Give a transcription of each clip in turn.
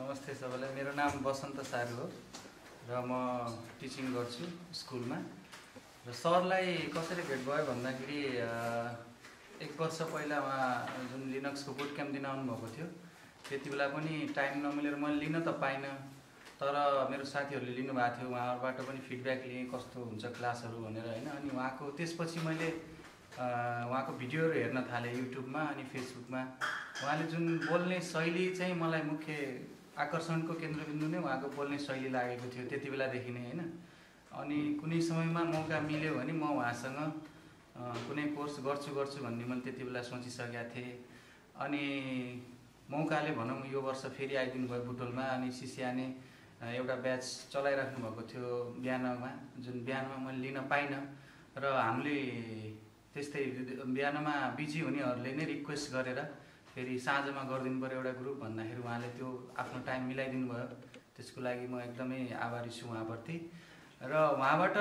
नमस्ते सबैलाई। मेरो नाम बसन्त सारू हो र म टिचिङ गर्छु स्कुलमा। र सरलाई कसरी भेट भयो भन्दाखेरि 1 वर्ष पहिला उहाँ जुन लिनक्सको बुट क्याम्प दिन आउनुभएको थियो, त्यति बेला पनि टाइम नमिलेर मैले लिन त पाइनँ, तर मेरो साथीहरूले लिनुभएको थियो। उहाँहरूबाट पनि फिडब्याक लिएँ कस्तो हुन्छ क्लासहरू भनेर होइन। अनि उहाँको त्यसपछि मैले उहाँको भिडियोहरू हेर्न थालेँ युट्युबमा अनि फेसबुकमा। उहाँले जुन बोल्ने शैली चाहिँ मलाई मुख्य आकर्षणको केन्द्रबिन्दु नै उहाँको बोल्ने शैली लागेको थियो त्यति बेलादेखि नै होइन। अनि कुनै समयमा मौका मिल्यो भने म उहाँसँग कुनै कोर्स गर्छु भन्ने मैले त्यति बेला सोचिसकेका थिएँ। अनि मौकाले भनौँ यो वर्ष फेरि आइदिनु भयो बुटोलमा। अनि सिसिआने एउटा ब्याच चलाइराख्नु भएको थियो बिहानमा, जुन बिहानमा मैले लिन पाइनँ। र हामीले त्यस्तै बिहानमा बिजी हुनेहरूले नै रिक्वेस्ट गरेर फेरि साँझमा गरिदिनु पऱ्यो एउटा ग्रुप भन्दाखेरि उहाँले त्यो आफ्नो टाइम मिलाइदिनु भयो। त्यसको लागि म एकदमै आभारी छु उहाँप्रति। र उहाँबाट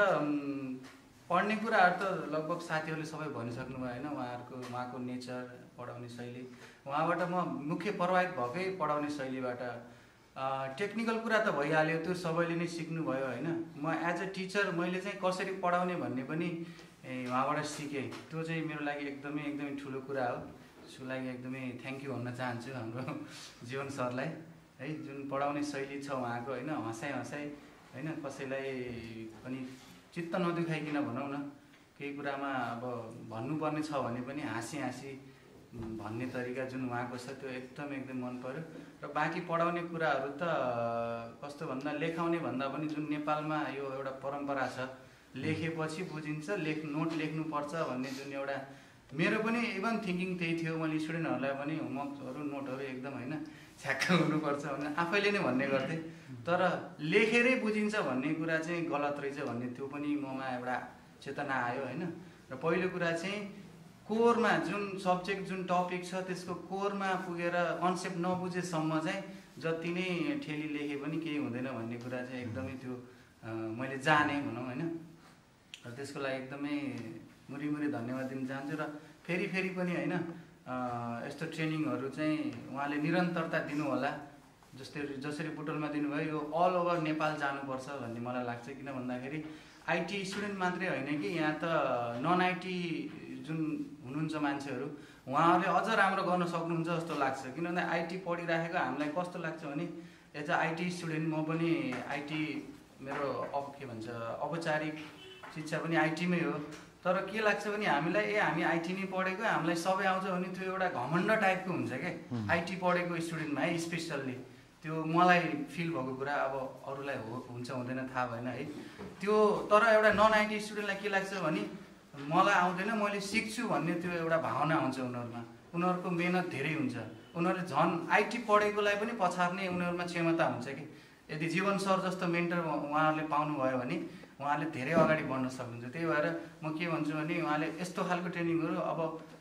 पढ्ने कुराहरू त लगभग साथीहरूले सबै भनिसक्नु भयो होइन। उहाँको नेचर, पढाउने शैली, उहाँबाट म मुख्य प्रभावित भएकै पढाउने शैलीबाट। टेक्निकल कुरा त भइहाल्यो, त्यो सबैले नै सिक्नुभयो होइन। म एज अ टिचर मैले चाहिँ कसरी पढाउने भन्ने पनि उहाँबाट सिकेँ। त्यो चाहिँ मेरो लागि एकदमै ठुलो कुरा हो। त्यसको लागि एकदमै थ्याङ्क यू भन्न चाहन्छु हाम्रो जीवन सरलाई है। जुन पढाउने शैली छ उहाँको होइन, हँसाइ होइन, कसैलाई पनि चित्त नदुखाइकन भनौँ न, केही कुरामा अब भन्नुपर्ने छ भने पनि हाँसी भन्ने तरिका जुन उहाँको छ त्यो एकदम मन पर्यो। र बाँकी पढाउने कुराहरू त कस्तो भन्दा लेखाउने भन्दा पनि जुन नेपालमा यो एउटा परम्परा छ, लेखेपछि बुझिन्छ, नोट लेख्नुपर्छ भन्ने जुन एउटा मेरो पनि इभन थिङ्किङ त्यही थियो। मैले स्टुडेन्टहरूलाई पनि होमवर्कहरू नोटहरू एकदम होइन छ्याक्क हुनुपर्छ भनेर आफैले नै भन्ने गर्थेँ। तर लेखेरै बुझिन्छ भन्ने कुरा चाहिँ गलत रहेछ भन्ने त्यो पनि ममा एउटा चेतना आयो होइन। र पहिलो कुरा चाहिँ कोरमा जुन सब्जेक्ट जुन टपिक छ त्यसको कोरमा पुगेर कन्सेप्ट नबुझेसम्म चाहिँ जति नै ठेली लेखे पनि केही हुँदैन भन्ने कुरा चाहिँ एकदमै त्यो मैले जाने भनौँ होइन। र त्यसको लागि एकदमै मुरी धन्यवाद दिन चाहन्छु। र फेरि पनि होइन यस्तो ट्रेनिङहरू चाहिँ उहाँले निरन्तरता दिनु होला। जसरी बुटोलमा दिनुभयो, यो अल ओभर नेपाल जानुपर्छ भन्ने मलाई लाग्छ। किन भन्दाखेरि आइटी स्टुडेन्ट मात्रै होइन कि यहाँ त नन आइटी जुन हुनुहुन्छ मान्छेहरू, उहाँहरूले अझ राम्रो गर्न सक्नुहुन्छ जस्तो लाग्छ। किन भन्दा आइटी पढिराखेको हामीलाई कस्तो लाग्छ भने एज अ आइटी स्टुडेन्ट म पनि आइटी मेरो औपचारिक शिक्षा पनि आइटीमै हो। तर के लाग्छ भने हामीलाई हामी आइटी नै पढेको, हामीलाई सबै आउँछ भने त्यो एउटा घमण्ड टाइपको हुन्छ क्या आइटी पढेको स्टुडेन्टमा है। स्पेसल्ली त्यो मलाई फिल भएको कुरा, अब अरूलाई हुन्छ हुँदैन थाहा भएन है त्यो। तर एउटा नन आइटी स्टुडेन्टलाई के लाग्छ भने मलाई आउँदैन, मैले सिक्छु भन्ने त्यो एउटा भावना हुन्छ उनीहरूमा। उनीहरूको मेहनत धेरै हुन्छ। उनीहरूले झन् आइटी पढेकोलाई पनि पछार्ने उनीहरूमा क्षमता हुन्छ कि यदि जीवन सर जस्तो मेन्टर उहाँहरूले पाउनुभयो भने उहाँले धेरै अगाडि बढ्न सक्नुहुन्छ। त्यही भएर म के भन्छु भने उहाँले यस्तो खालको ट्रेनिङहरू अब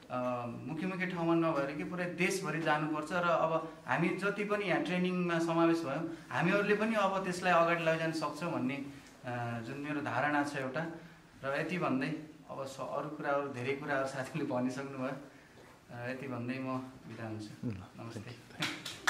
मुख्य ठाउँमा नभएर कि पुरै देशभरि जानुपर्छ। र अब हामी जति पनि यहाँ ट्रेनिङमा समावेश भयौँ हामीहरूले पनि अब त्यसलाई अगाडि लैजान सक्छौँ भन्ने जुन मेरो धारणा छ एउटा। र यति भन्दै अब अरू कुराहरू धेरै कुराहरू साथीले भनिसक्नुभयो। यति भन्दै म बिदा हुन्छु। नमस्ते।